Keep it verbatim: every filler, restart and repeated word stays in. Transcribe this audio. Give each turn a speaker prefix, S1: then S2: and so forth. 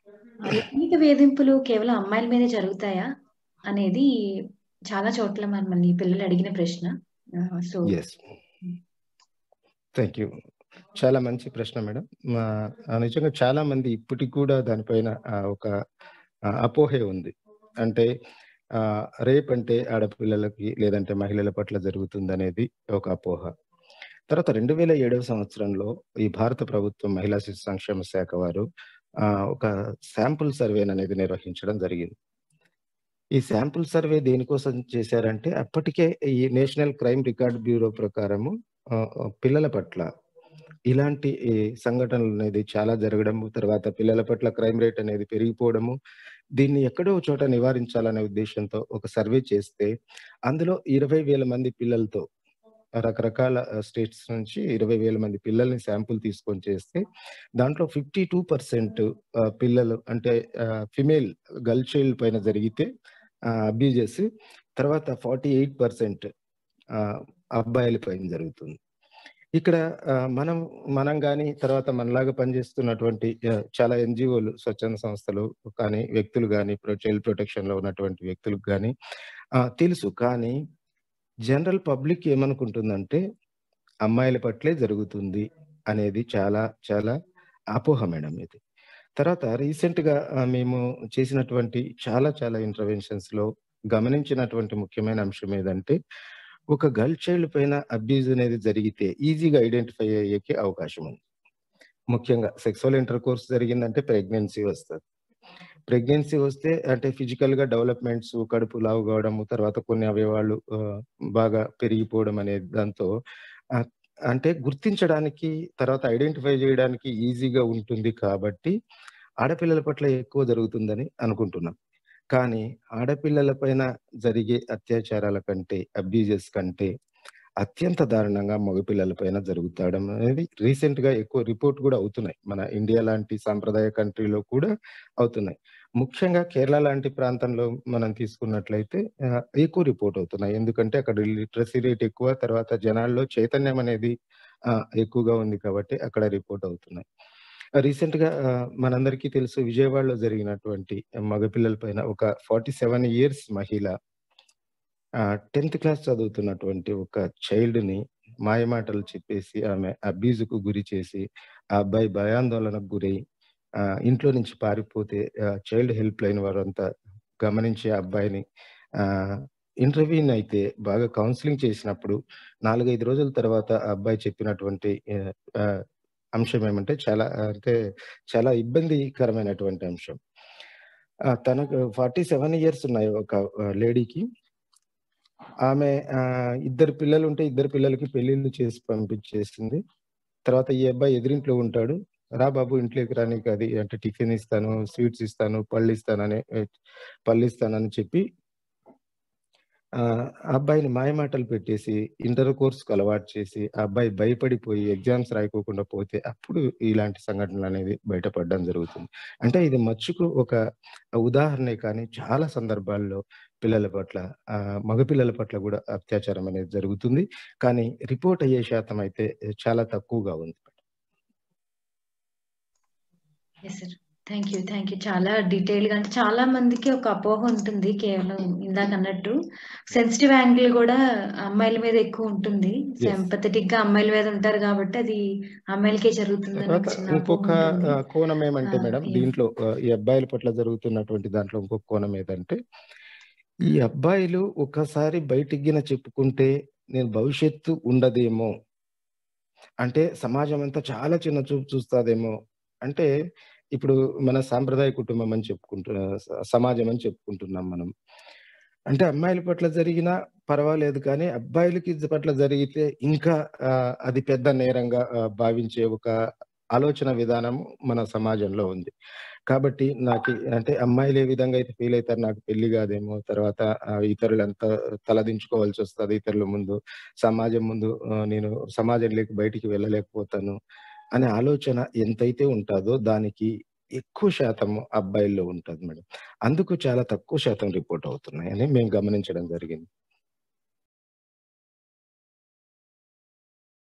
S1: ఆ లైంగిక వేధింపులు కేవలం అమ్మాయిల మీదే జరుగుతాయా? అనేది చాలా చోట్ల మమ్మల్ని పిల్లలు అడిగిన ప్రశ్న. ఆహ్, సో
S2: యెస్. Thank you. చాలా మంచి ప్రశ్న మేడం. మా ఆహ్, నిజంగా చాలా మంది ఇప్పటికి కూడా దానిపైన ఆహ్, ఒక ఆహ్, అపోహే ఉంది. అంటే ఆహ్, రేప్ అంటే ఆడపిల్లలకి లేదంటే మహిళల పట్ల జరుగుతుందనేది ఒక అపోహ. తర్వాత రెండు వేల ఏడవ సంవత్సరంలో ఈ భారత ప్రభుత్వం మహిళా శిశు సంక్షేమ శాఖ వారు ఆహ్, ఒక శాంపుల్ సర్వేననేది నిర్వహించడం జరిగింది. ఈ శాంపుల్ సర్వే దేనికోసం చేశారంటే, అప్పటికే ఈ నేషనల్ క్రైమ్ రికార్డ్ బ్యూరో ప్రకారము ఆహ్, ఆహ్, పిల్లల పట్ల ఇలాంటి ఈ సంఘటనలనేది చాలా జరగడము, తర్వాత పిల్లల పట్ల క్రైమ్ రేట్ అనేది పెరిగిపోవడము, దీన్ని ఎక్కడో ఒక చోట నివారించాలనే ఉద్దేశ్యంతో ఒక సర్వే చేస్తే, అందులో ఇరవై వేల మంది పిల్లలతో రకరకాల ఆహ్, స్టేట్స్ నుంచి ఇరవై వేల మంది పిల్లల్ని శాంపుల్ తీసుకొని చేస్తే, దాంట్లో యాభై రెండు శాతం ఆహ్, పిల్లలు అంటే ఆహ్, ఫిమేల్ గర్ల్ చైల్డ్ పైన జరిగితే ఆహ్, అబ్యూజెస్ తర్వాత నలభై ఎనిమిది శాతం ఆహ్, అబ్బాయిల పైన జరుగుతుంది. ఇక్కడ ఆహ్, మనం మనం గాని, తర్వాత మనలాగా పనిచేస్తున్నటువంటి ఆహ్, చాలా ఎన్‌జీఓలు, స్వచ్ఛంద సంస్థలు కానీ, వ్యక్తులు గాని, ప్రొ చైల్డ్ ప్రొటెక్షన్‌లో ఉన్నటువంటి వ్యక్తులకు గాని ఆహ్, తెలుసు. కానీ జనరల్ పబ్లిక్ ఏమనుకుంటుందంటే, అమ్మాయిల పట్లే జరుగుతుంది అనేది చాలా, చాలా అపోహ మేడం ఇది. తర్వాత రీసెంట్‌గా ఆహ్, మేము చేసినటువంటి చాలా, చాలా ఇంటర్వెన్షన్స్‌లో గమనించినటువంటి ముఖ్యమైన అంశం ఏదంటే, ఒక గర్ల్ చైల్డ్ పైన అబ్యూజ్ అనేది జరిగితే ఈజీగా ఐడెంటిఫై అయ్యేకి అవకాశం ఉంది. ముఖ్యంగా సెక్సువల్ ఇంటర్‌కోర్స్ జరిగిందంటే ప్రెగ్నెన్సీ వస్తది. ప్రెగ్నెన్సీ వస్తే అంటే ఫిజికల్‌గా డెవలప్‌మెంట్స్ కడుపు లావు కావడము, తర్వాత కొన్ని అవయవాలు ఆహ్, బాగా పెరిగిపోవడం అనే దాంతో ఆహ్, అంటే గుర్తించడానికి, తర్వాత ఐడెంటిఫై చేయడానికి ఈజీగా ఉంటుంది కాబట్టి, ఆడపిల్లల పట్ల ఎక్కువ జరుగుతుందని అనుకుంటున్నాం. కానీ ఆడపిల్లల పైన జరిగే అత్యాచారాల కంటే, అబ్యూజెస్ కంటే అత్యంత దారుణంగా మగపిల్లల పైన జరుగుతాడం అనేది రీసెంట్‌గా ఎక్కువ రిపోర్ట్ గూడా అవుతున్నాయి. మన ఇండియా లాంటి సాంప్రదాయ కంట్రీలో కూడా అవుతున్నాయి. ముఖ్యంగా కేరళ లాంటి ప్రాంతంలో మనం తీసుకున్నట్లయితే ఆహ్, ఎక్కువ రిపోర్ట్ అవుతున్నాయి. ఎందుకంటే అక్కడ లిటరసీ రేట్ ఎక్కువ. తర్వాత జనాల్లో చైతన్యం అనేది ఆహ్, ఎక్కువగా ఉంది కాబట్టి అక్కడ రిపోర్ట్ అవుతున్నాయి. రీసెంట్‌గా ఆహ్, మనందరికీ తెలుసు విజయవాడలో జరిగినటువంటి మగపిల్లల పైన ఒక నలభై ఏడు ఇయర్స్ మహిళ ఆహ్, టెన్త్ క్లాస్ చదువుతున్నటువంటి ఒక చైల్డ్‌ని మాయమాటలు చెప్పేసి ఆమె అబ్యూజ్‌కు గురి చేసి, ఆ అబ్బాయి భయాందోళనకు గురై ఆహ్, ఇంట్లో నుంచి పారిపోతే ఆహ్, చైల్డ్ హెల్ప్ లైన్ వారంతా గమనించి ఆ అబ్బాయిని ఆహ్, ఇంటర్వ్యూన్ అయితే బాగా కౌన్సెలింగ్ చేసినప్పుడు నాలుగు, ఐదు రోజుల తర్వాత ఆ అబ్బాయి చెప్పినటువంటి ఆహ్, ఆహ్, అంశం ఏమంటే చాలా అంటే చాలా ఇబ్బందికరమైనటువంటి అంశం. ఆ! తనకు నలభై ఏడు ఇయర్స్ ఉన్నాయి ఒక ఆహ్, లేడీకి. ఆమె ఆహ్, ఇద్దరు పిల్లలుంటే, ఇద్దరు పిల్లలకి పెళ్ళిళ్ళు చేసి పంపించేసింది. తర్వాత ఈ అబ్బాయి ఎదురింట్లో ఉంటాడు. "రా బాబు ఇంట్లోకి రా నీకది అంటే టిఫిన్ ఇస్తాను, స్వీట్స్ ఇస్తాను, పళ్ళిస్తానని ఆహ్, పళ్ళిస్తానని చెప్పి ఆహ్, ఆ అబ్బాయిని మాయమాటలు పెట్టేసి, ఇంటర్ కోర్స్‌కి అలవాటు చేసి, ఆ అబ్బాయి భయపడిపోయి ఎగ్జామ్స్ రాయకోకుండా పోతే, అప్పుడు ఇలాంటి సంఘటనలనేవి బయటపడడం జరుగుతుంది. అంటే ఇది మచ్చుకు ఒక ఉదాహరణే కానీ, చాలా సందర్భాల్లో పిల్లల పట్ల ఆహ్, మగపిల్లల పట్ల గూడా అత్యాచారం అనేది జరుగుతుంది. కానీ రిపోర్ట్ అయ్యే శాతం అయితే చాలా తక్కువగా ఉంది.
S1: Yes sir. Thank you. Thank you. చాలా డీటెయిల్‌గా అంటే చాలా మందికి ఒక అపోహ ఉంటుంది. కేవలం ఇందాకన్నట్టు సెన్సిటివ్ యాంగిల్ గూడా అమ్మాయిల మీద ఎక్కువుంటుంది.
S2: యెస్.
S1: సింపథెటిక్‌గా అమ్మాయిల మీద ఉంటారు గాబట్టి అది అమ్మాయిలకే జరుగుతుందని
S2: తర్వాత
S1: ఒక చిన్న అపోహ
S2: ఇంకొక
S1: ఉంటుంది.
S2: ఆహ్, కోణం
S1: ఆ!
S2: ఏమంటే మేడం
S1: యాహ్!
S2: దీంట్లో ఆహ్, ఈ అబ్బాయిల పట్ల జరుగుతున్నటువంటి దాంట్లో ఇంకొక కోణం ఏదంటే, ఈ అబ్బాయిలు ఒక్కసారి బయటికి గిన చెప్పుకుంటే నేను భవిష్యత్తు ఉండదేమో! అంటే సమాజమంతా చాలా చిన్న చూపు చూస్తాదేమో! అంటే ఇప్పుడు మన సాంప్రదాయ కుటుంబం అని చెప్పుకుంటు ఆహ్, స సమాజం అని చెప్పుకుంటున్నాం మనం. అంటే అమ్మాయిల పట్ల జరిగినా పర్వాలేదు కానీ, అబ్బాయిలకి జ పట్ల జరిగితే ఇంకా ఆహ్, అది పెద్ద నేరంగా ఆహ్, భావించే ఒక ఆలోచన విధానం మన సమాజంలో ఉంది. కాబట్టి నాకి అంటే అమ్మాయిలు ఏ విధంగా అయితే ఫీల్ అయితారు నాకు పెళ్లి కాదేమో, తర్వాత ఆహ్, ఇతరులంతా తలదించుకోవాల్సొస్తది ఇతరుల ముందు. సమాజం ముందు ఆహ్, నేను సమాజంలోకి బయటికి వెళ్ళలేకపోతాను అనే ఆలోచన ఎంతైతే ఉంటాదో దానికి ఎక్కువ శాతం అబ్బాయిల్లో ఉంటది మేడం. అందుకు చాలా తక్కువ శాతం రిపోర్ట్ అవుతున్నాయని మేము గమనించడం జరిగింది.